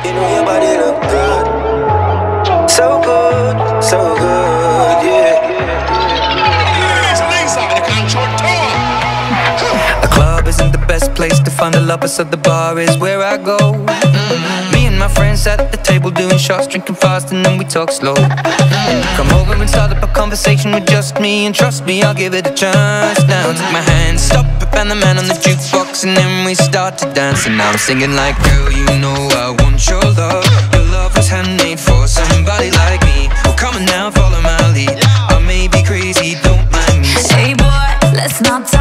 You know your body look good. So good, yeah. A club isn't the best place to find the lovers, so the bar is where I go. Me and my friends sat at the table doing shots, drinking fast, and then we talk slow. Come over and start up a conversation with just me, and trust me, I'll give it a chance. Now take my hand, stop it, and the man on the jukebox, and then we start to dance. And now I'm singing like, girl, you know I want your love. Your love was handmade for somebody like me. Well, come on now, follow my lead. I may be crazy, don't mind me. Hey boy, let's not talk